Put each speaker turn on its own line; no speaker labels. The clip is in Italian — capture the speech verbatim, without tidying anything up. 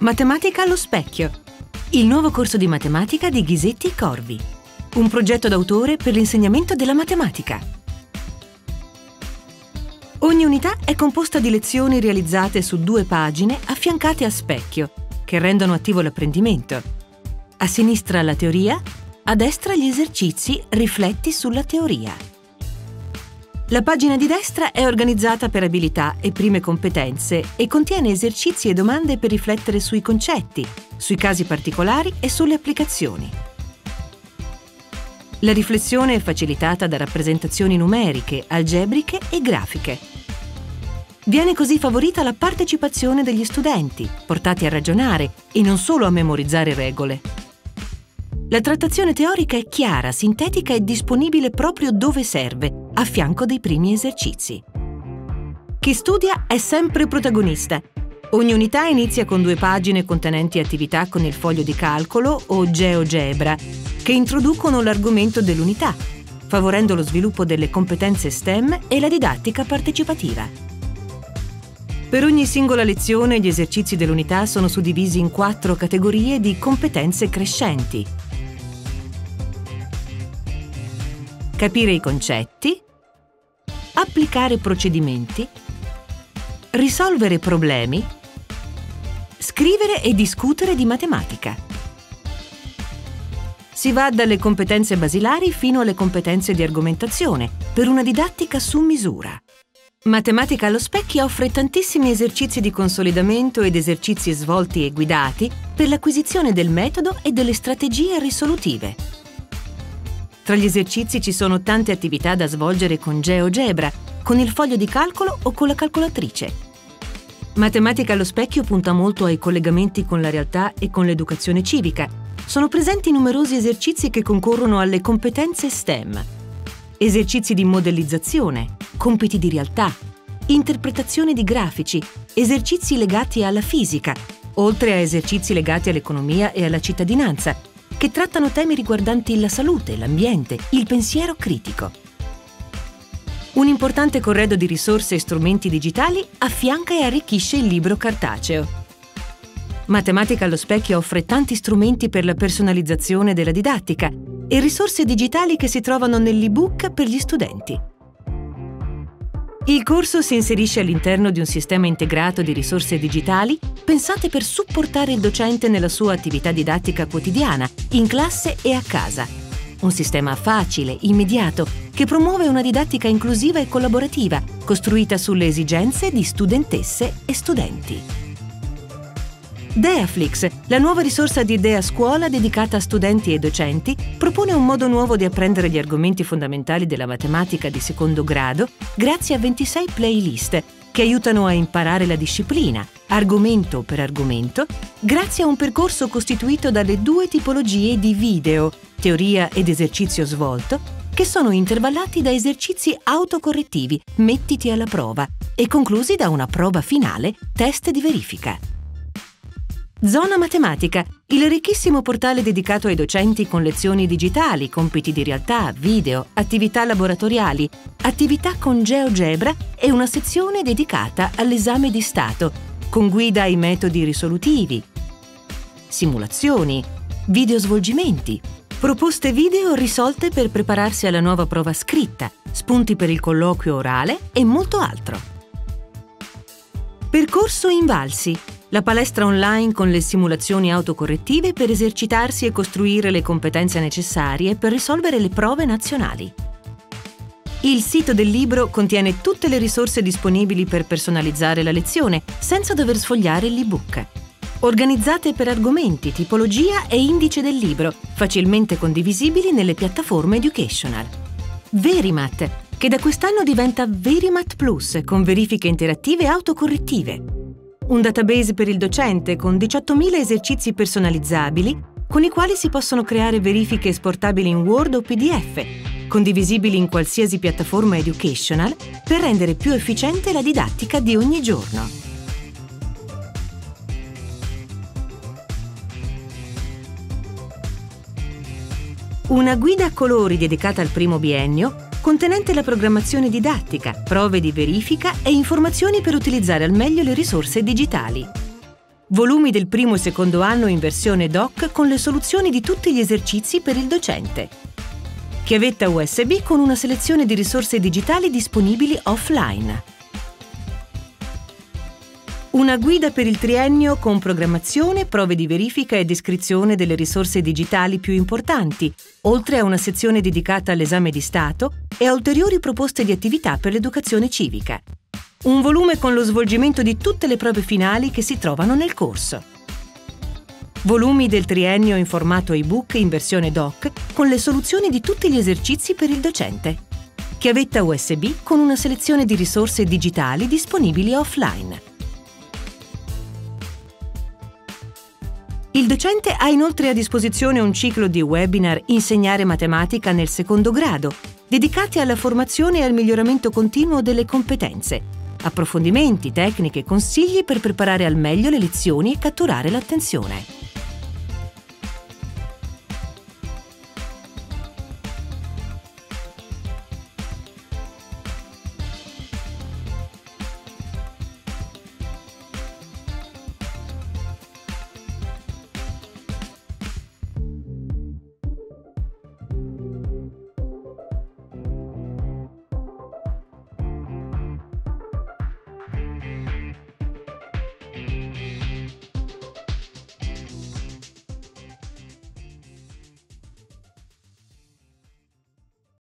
Matematica allo specchio, il nuovo corso di matematica di Ghisetti e Corvi, un progetto d'autore per l'insegnamento della matematica. Ogni unità è composta di lezioni realizzate su due pagine affiancate a specchio, che rendono attivo l'apprendimento. A sinistra la teoria, a destra gli esercizi rifletti sulla teoria. La pagina di destra è organizzata per abilità e prime competenze e contiene esercizi e domande per riflettere sui concetti, sui casi particolari e sulle applicazioni. La riflessione è facilitata da rappresentazioni numeriche, algebriche e grafiche. Viene così favorita la partecipazione degli studenti, portati a ragionare e non solo a memorizzare regole. La trattazione teorica è chiara, sintetica e disponibile proprio dove serve, a fianco dei primi esercizi. Chi studia è sempre protagonista. Ogni unità inizia con due pagine contenenti attività con il foglio di calcolo o GeoGebra, che introducono l'argomento dell'unità, favorendo lo sviluppo delle competenze STEM e la didattica partecipativa. Per ogni singola lezione, gli esercizi dell'unità sono suddivisi in quattro categorie di competenze crescenti. Capire i concetti, applicare procedimenti, risolvere problemi, scrivere e discutere di matematica. Si va dalle competenze basilari fino alle competenze di argomentazione, per una didattica su misura. Matematica allo specchio offre tantissimi esercizi di consolidamento ed esercizi svolti e guidati per l'acquisizione del metodo e delle strategie risolutive. Tra gli esercizi ci sono tante attività da svolgere con GeoGebra, con il foglio di calcolo o con la calcolatrice. Matematica allo specchio punta molto ai collegamenti con la realtà e con l'educazione civica. Sono presenti numerosi esercizi che concorrono alle competenze STEM. Esercizi di modellizzazione, compiti di realtà, interpretazione di grafici, esercizi legati alla fisica, oltre a esercizi legati all'economia e alla cittadinanza, che trattano temi riguardanti la salute, l'ambiente, il pensiero critico. Un importante corredo di risorse e strumenti digitali affianca e arricchisce il libro cartaceo. Matematica allo specchio offre tanti strumenti per la personalizzazione della didattica e risorse digitali che si trovano nell'ebook per gli studenti. Il corso si inserisce all'interno di un sistema integrato di risorse digitali pensate per supportare il docente nella sua attività didattica quotidiana, in classe e a casa. Un sistema facile, immediato, che promuove una didattica inclusiva e collaborativa, costruita sulle esigenze di studentesse e studenti. Deaflix, la nuova risorsa di Dea Scuola dedicata a studenti e docenti, propone un modo nuovo di apprendere gli argomenti fondamentali della matematica di secondo grado grazie a ventisei playlist che aiutano a imparare la disciplina, argomento per argomento, grazie a un percorso costituito dalle due tipologie di video, teoria ed esercizio svolto, che sono intervallati da esercizi autocorrettivi, mettiti alla prova, e conclusi da una prova finale, test di verifica. Zona Matematica, il ricchissimo portale dedicato ai docenti con lezioni digitali, compiti di realtà, video, attività laboratoriali, attività con GeoGebra e una sezione dedicata all'esame di Stato, con guida ai metodi risolutivi, simulazioni, videosvolgimenti, proposte video risolte per prepararsi alla nuova prova scritta, spunti per il colloquio orale e molto altro. Percorso Invalsi, la palestra online con le simulazioni autocorrettive per esercitarsi e costruire le competenze necessarie per risolvere le prove nazionali. Il sito del libro contiene tutte le risorse disponibili per personalizzare la lezione, senza dover sfogliare l'ebook. Organizzate per argomenti, tipologia e indice del libro, facilmente condivisibili nelle piattaforme educational. Verimat, che da quest'anno diventa Verimat Plus, con verifiche interattive e autocorrettive. Un database per il docente con diciottomila esercizi personalizzabili con i quali si possono creare verifiche esportabili in Word o P D F, condivisibili in qualsiasi piattaforma educational per rendere più efficiente la didattica di ogni giorno. Una guida a colori dedicata al primo biennio contenente la programmazione didattica, prove di verifica e informazioni per utilizzare al meglio le risorse digitali. Volumi del primo e secondo anno in versione dock con le soluzioni di tutti gli esercizi per il docente. Chiavetta U S B con una selezione di risorse digitali disponibili offline. Una guida per il triennio con programmazione, prove di verifica e descrizione delle risorse digitali più importanti, oltre a una sezione dedicata all'esame di Stato e a ulteriori proposte di attività per l'educazione civica. Un volume con lo svolgimento di tutte le prove finali che si trovano nel corso. Volumi del triennio in formato ebook in versione dock con le soluzioni di tutti gli esercizi per il docente. Chiavetta U S B con una selezione di risorse digitali disponibili offline. Il docente ha inoltre a disposizione un ciclo di webinar Insegnare matematica nel secondo grado, dedicati alla formazione e al miglioramento continuo delle competenze, approfondimenti, tecniche e consigli per preparare al meglio le lezioni e catturare l'attenzione.